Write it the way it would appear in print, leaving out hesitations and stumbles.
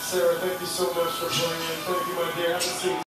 Sarah, thank you so much for playing. Thank you, my dear. Have a seat.